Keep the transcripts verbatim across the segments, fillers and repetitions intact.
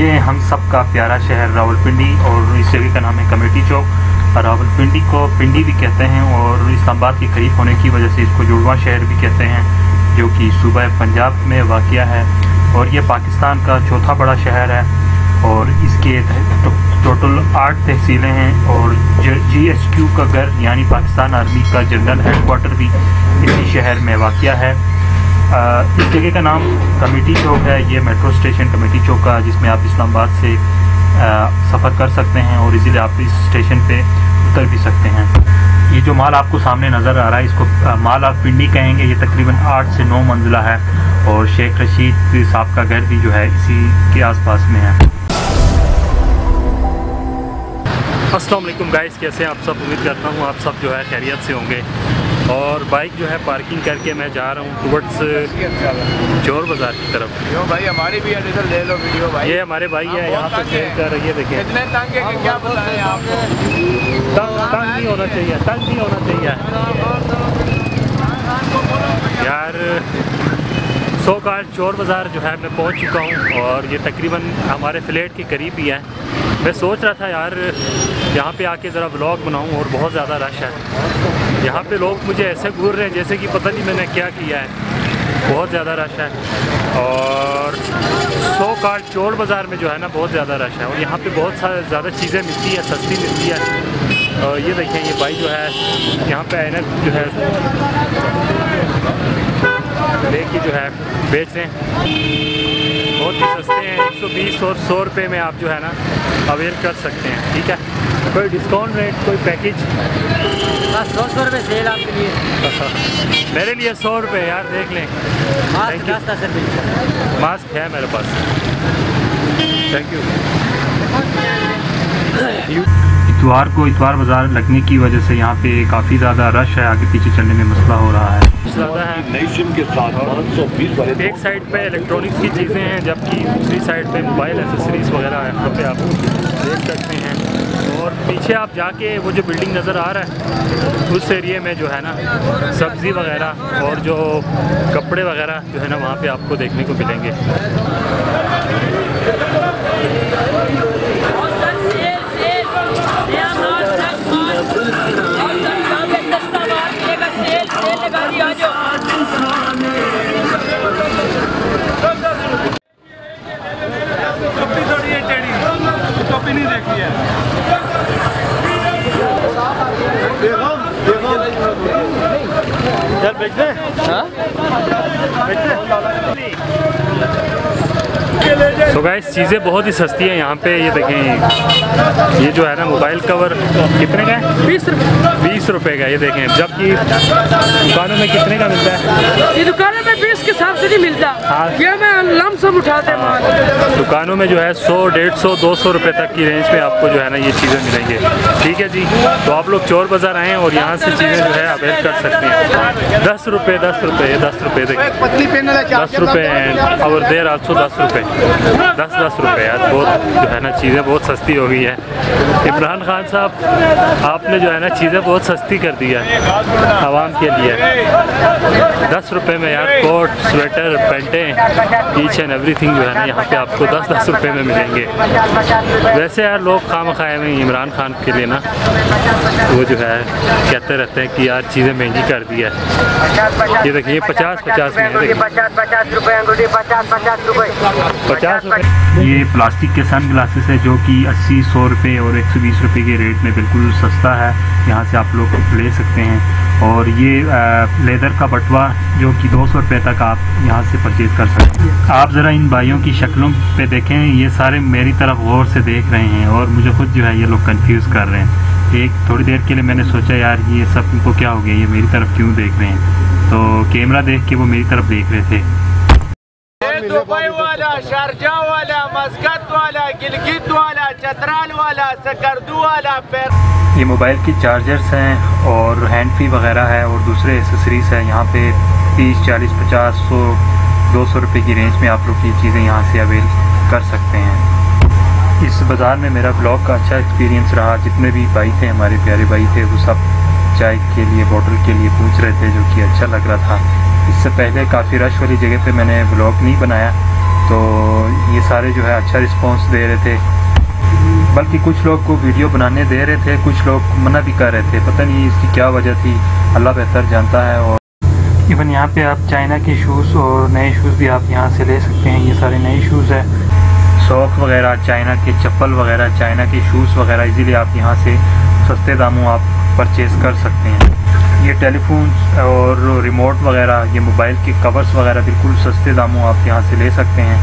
ये हम सब का प्यारा शहर रावलपिंडी, और इस जगह का नाम है कमेटी चौक। रावलपिंडी को पिंडी भी कहते हैं और इस्लामाबाद के करीब होने की वजह से इसको जुड़वा शहर भी कहते हैं, जो कि सूबा पंजाब में वाक़या है। और ये पाकिस्तान का चौथा बड़ा शहर है और इसके तो, टोटल आठ तहसीलें हैं और जी एच क्यू का घर यानी पाकिस्तान आर्मी का जनरल हेडक्वार्टर भी इसी शहर में वाक़या है। आ, इस जगह का नाम कमेटी चौक है। ये मेट्रो स्टेशन कमेटी चौक का, जिसमें आप इस्लामाबाद से सफ़र कर सकते हैं और इसीलिए आप इस स्टेशन पे उतर भी सकते हैं। ये जो माल आपको सामने नज़र आ रहा है, इसको आ, माल आप पिंडी कहेंगे। ये तकरीबन आठ से नौ मंजिला है और शेख रशीद साहब का घर भी जो है इसी के आसपास में है। अस्सलाम वालेकुम गाइस, कैसे हैं आप सब? उम्मीद करता हूँ आप सब जो है खैरियत से होंगे। और बाइक जो है पार्किंग करके मैं जा रहा हूँ टुवर्ड्स चोर बाज़ार की तरफ। यो भाई हमारी भी इधर ले लो वीडियो भाई। ये हमारे भाई है यहाँ पे शेयर कर रही है, देखें। इतने तंग है कि क्या बताएं आपको। तंग तंग नहीं होना चाहिए, तंग नहीं होना चाहिए यार। सो कार चोर बाज़ार जो है मैं पहुंच चुका हूं और ये तकरीबन हमारे फ्लैट के करीब ही है। मैं सोच रहा था यार यहाँ पे आके ज़रा व्लॉग बनाऊं और बहुत ज़्यादा रश है यहाँ पे। लोग मुझे ऐसे घूर रहे हैं जैसे कि पता नहीं मैंने क्या किया है। बहुत ज़्यादा रश है और सो कार चोर बाज़ार में जो है ना बहुत ज़्यादा रश है और यहाँ पे बहुत सारे ज़्यादा चीज़ें मिलती है, सस्ती मिलती है। और ये देखें, ये भाई जो है यहाँ पे ऐनक जो है लेके जो है बेच रहे हैं। बहुत ही सस्ते हैं, एक सौ बीस और सौ रुपये में आप जो है ना अवेल कर सकते हैं। ठीक है, कोई डिस्काउंट रेट, कोई पैकेज? बस सौ सौ रुपये सेल आपके लिए। मेरे लिए सौ रुपये यार, देख लें। मास्क रास्ता सर बिल्कुल मास्क है मेरे पास, थैंक यू। इतवार को इतवार बाज़ार लगने की वजह से यहाँ पे काफ़ी ज़्यादा रश है, आगे पीछे चलने में मसला हो रहा है ज़्यादा है। एक साइड पे इलेक्ट्रॉनिक्स की चीज़ें हैं जबकि दूसरी साइड पे मोबाइल एसेसरीज़ वगैरह है, यहाँ पे आप देख सकते हैं। और पीछे आप जाके वो जो बिल्डिंग नज़र आ रहा है उस एरिए में जो है ना सब्ज़ी वगैरह और जो कपड़े वगैरह जो है ना वहाँ पे आपको देखने को मिलेंगे। नहीं देखी है यार, बेच दें? हाँ बेच दें। तो गाइस चीज़ें बहुत ही सस्ती है यहाँ पे। ये देखें, ये जो है ना मोबाइल कवर कितने का है? बीस रुपये बीस रुपये का। ये देखें, जबकि दुकानों में कितने का मिलता है? ये दुकानों में बीस के हिसाब से नहीं मिलता। हाँ, ये मैं लमसम उठाते हैं। दुकानों में जो है सौ डेढ़ सौ दो सौ रुपये तक की रेंज में आपको जो है ना ये चीज़ें मिलेंगी। ठीक है जी, तो आप लोग चोर बाज़ार आएँ और यहाँ से चीज़ें जो है अवेल कर सकते हैं। दस रुपये दस रुपये दस रुपये देखें, दस रुपये हैं और देर आज सौ दस रुपये दस दस रुपये यार। बहुत जो है ना चीज़ें बहुत सस्ती हो गई है। इमरान खान साहब, आपने जो है ना चीज़ें बहुत सस्ती कर दी है आवाम के लिए। दस रुपये में यार कोट, स्वेटर, पेंटें, ईच एंड एवरीथिंग जो है ना यहाँ पे आपको दस दस रुपये में मिलेंगे। वैसे यार लोग खाम खाए में इमरान खान के लिए ना वो जो है कहते रहते हैं कि यार चीज़ें महंगी कर दी है। ये देखिए पचास पचास में, देखिए पचास पचास रुपये अंगूठी, पचास पचास रुपये पचास रुपये। ये प्लास्टिक के सन ग्लासेस है जो कि अस्सी सौ रुपये और एक सौ बीस रुपये के रेट में बिल्कुल सस्ता है, यहाँ से आप लोग ले सकते हैं। और ये आ, लेदर का बटवा जो कि दो सौ रुपये तक आप यहाँ से परचेज़ कर सकते हैं। आप ज़रा इन भाइयों की शक्लों पे देखें, ये सारे मेरी तरफ गौर से देख रहे हैं और मुझे खुद जो है ये लोग कंफ्यूज कर रहे हैं। एक थोड़ी देर के लिए मैंने सोचा यार ये सब इनको क्या हो गया, ये मेरी तरफ क्यों देख रहे हैं, तो कैमरा देख के वो मेरी तरफ देख रहे थे। दुबई वाला, शारजा वाला, मस्कत वाला, गिलगित वाला, चतराल वाला, सकरदू वाला। ये मोबाइल की चार्जर्स हैं और हैंड फ्री वगैरह है और दूसरे एसेसरीज है। यहाँ पे तीस चालीस पचास सौ दो सौ रुपये की रेंज में आप लोग ये चीज़ें यहाँ से अवेल कर सकते हैं। इस बाज़ार में मेरा ब्लॉग का अच्छा एक्सपीरियंस रहा। जितने भी भाई थे, हमारे प्यारे भाई थे, वो सब चाय के लिए, बोतल के लिए पूछ रहे थे, जो कि अच्छा लग रहा था। इससे पहले काफ़ी रश वाली जगह पे मैंने ब्लॉग नहीं बनाया तो ये सारे जो है अच्छा रिस्पांस दे रहे थे, बल्कि कुछ लोग को वीडियो बनाने दे रहे थे, कुछ लोग मना भी कर रहे थे। पता नहीं इसकी क्या वजह थी, अल्लाह बेहतर जानता है। और इवन यहाँ पे आप चाइना के शूज़ और नए शूज़ भी आप यहाँ से ले सकते हैं। ये सारे नए शूज़ है, सॉक्स वगैरह, चाइना के चप्पल वगैरह, चाइना के शूज़ वगैरह इजीली आप यहाँ से सस्ते दामों आप परचेज़ कर सकते हैं। ये टेलीफोन और रिमोट वगैरह, ये मोबाइल के कवर्स वगैरह बिल्कुल सस्ते दामों आप यहाँ से ले सकते हैं।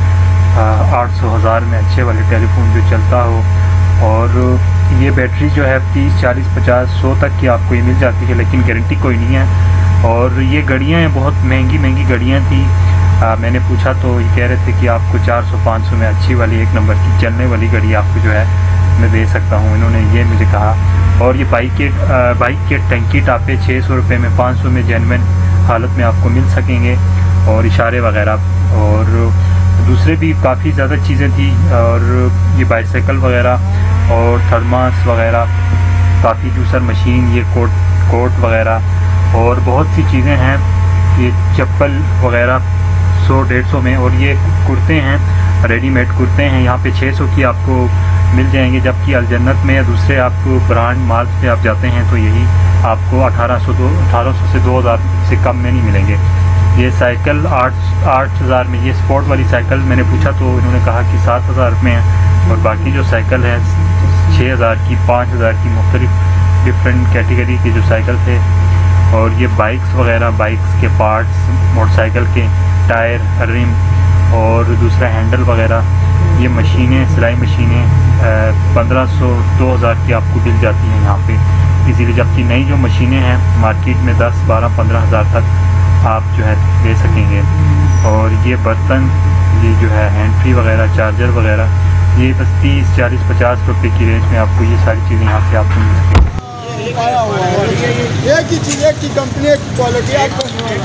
आठ सौ हज़ार में अच्छे वाले टेलीफोन जो चलता हो। और ये बैटरी जो है तीस चालीस पचास सौ तक की आपको ये मिल जाती है, लेकिन गारंटी कोई नहीं है। और ये घड़ियाँ हैं, बहुत महंगी महंगी घड़ियाँ थी। आ, मैंने पूछा तो ये कह रहे थे कि आपको चार सौ पाँच सौ में अच्छी वाली एक नंबर की चलने वाली घड़ी आपको जो है मैं दे सकता हूँ, इन्होंने ये मुझे कहा। और ये बाइक के बाइक के टंकी टापे छः सौ रुपये में, पाँच सौ में जेन्युइन हालत में आपको मिल सकेंगे, और इशारे वगैरह और दूसरे भी काफ़ी ज़्यादा चीज़ें थी। और ये बाइसाइकिल वगैरह और थर्मास वगैरह, काफ़ी जूसर मशीन, ये कोट कोट वगैरह और बहुत सी चीज़ें हैं। ये चप्पल वगैरह सौ डेढ़ सौ में। और ये कुर्ते हैं, रेडीमेड कुर्ते हैं, यहाँ पे छः सौ की आपको मिल जाएंगे, जबकि अलजन्नत में या दूसरे आपको ब्रांड मार्क पे आप जाते हैं तो यही आपको अठारह सौ दो अठारह सौ से दो हज़ार से कम में नहीं मिलेंगे। ये साइकिल आठ आठ हज़ार में, ये स्पोर्ट वाली साइकिल मैंने पूछा तो इन्होंने कहा कि सात हज़ार में है। और बाकी जो साइकिल है छः हज़ार की, पाँच हज़ार की, मुख्तलिफ डिफरेंट कैटेगरी के जो साइकिल थे। और ये बाइक्स वगैरह, बाइक्स के पार्ट्स, मोटरसाइकिल के टायर, रिम और दूसरा हैंडल वगैरह, ये मशीनें, सिलाई मशीनें पंद्रह सौ दो हज़ार की आपको मिल जाती हैं यहाँ पे इजीली, जबकि नई जो मशीनें हैं मार्केट में दस बारह पंद्रह हज़ार तक आप जो है ले सकेंगे। और ये बर्तन, ये जो है हैंड फ्री वगैरह, चार्जर वगैरह, ये बस तीस चालीस पचास रुपये की रेंज में आपको ये सारी चीज़ें यहाँ से आपको मिल सकेंगी। एक ही चीज़, एक ही कंपनी, एक क्वालिटी, आपको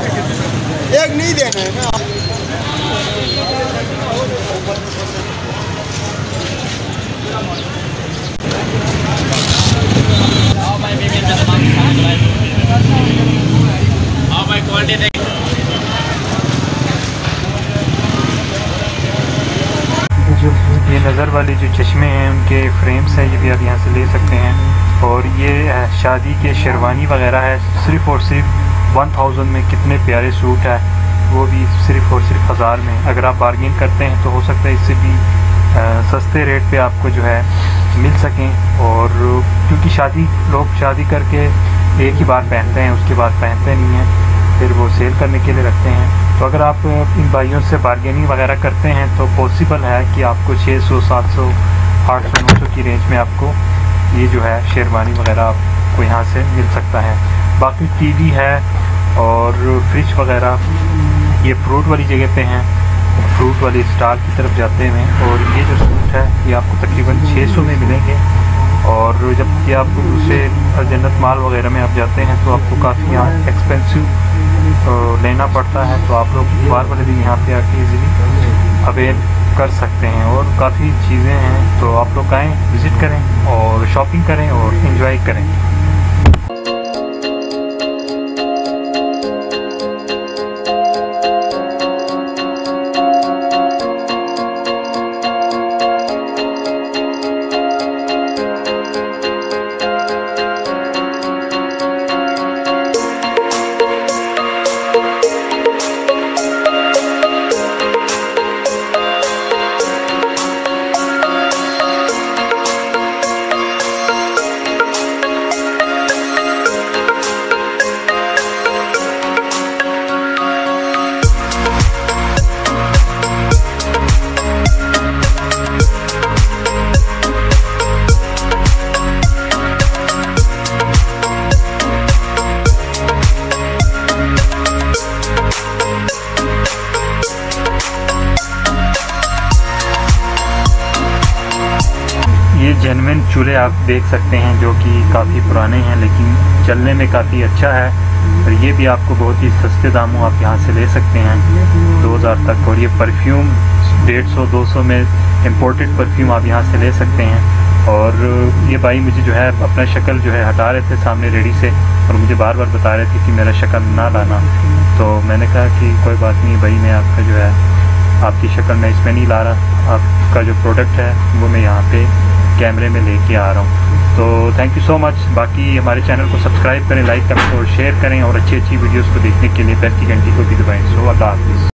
एक नहीं देना है ना। जो ये नज़र वाले जो चश्मे हैं उनके फ्रेम्स हैं, ये भी आप यहाँ से ले सकते हैं। और ये शादी के शेरवानी वगैरह है, सिर्फ़ और सिर्फ वन थाउजेंड में कितने प्यारे सूट है, वो भी सिर्फ़ और सिर्फ हज़ार में। अगर आप बार्गेन करते हैं तो हो सकता है इससे भी आ, सस्ते रेट पे आपको जो है मिल सकें। और क्योंकि शादी लोग शादी करके एक ही बार पहनते हैं, उसके बाद पहनते नहीं हैं, फिर वो सेल करने के लिए रखते हैं। तो अगर आप इन भाइयों से बार्गेनिंग वगैरह करते हैं तो पॉसिबल है कि आपको छः सौ सात सौ आठ सौ नौ सौ की रेंज में आपको ये जो है शेरवानी वगैरह आपको यहाँ से मिल सकता है। बाकी टीवी है और फ्रिज वगैरह, ये फ्रूट वाली जगह पे हैं, फ्रूट वाली स्टॉल की तरफ जाते हैं। और ये जो सूट है ये आपको तकरीबन छः सौ में मिलेंगे। और जब कि आप दूसरे जन्नत माल वगैरह में आप जाते हैं तो आपको काफ़ी यहाँ एक्सपेंसिव लेना पड़ता है। तो आप लोग बार वाले दिन यहाँ पे आके इजीली अवेल कर सकते हैं। और काफ़ी चीज़ें हैं, तो आप लोग आएँ, विज़िट करें और शॉपिंग करें और इन्जॉय करें। जेन्युइन चूल्हे आप देख सकते हैं जो कि काफ़ी पुराने हैं लेकिन चलने में काफ़ी अच्छा है। और ये भी आपको बहुत ही सस्ते दामों आप यहाँ से ले सकते हैं दो हज़ार तक। और ये परफ्यूम डेढ़ सौ दो सौ में इम्पोर्टेड परफ्यूम आप यहाँ से ले सकते हैं। और ये भाई मुझे जो है अपना शक्ल जो है हटा रहे थे सामने रेडी से और मुझे बार बार बता रहे थे कि मेरा शक्ल ना लाना। तो मैंने कहा कि कोई बात नहीं भाई, मैं आपका जो है आपकी शक्ल मैं इसमें नहीं ला रहा, आपका जो प्रोडक्ट है वो मैं यहाँ पे कैमरे में लेके आ रहा हूँ। तो थैंक यू सो मच। बाकी हमारे चैनल को सब्सक्राइब करें, लाइक करें और शेयर करें, और अच्छी अच्छी वीडियोस को देखने के लिए बेल की घंटी को भी दबाएं। सो अल्लाह हाफिज़।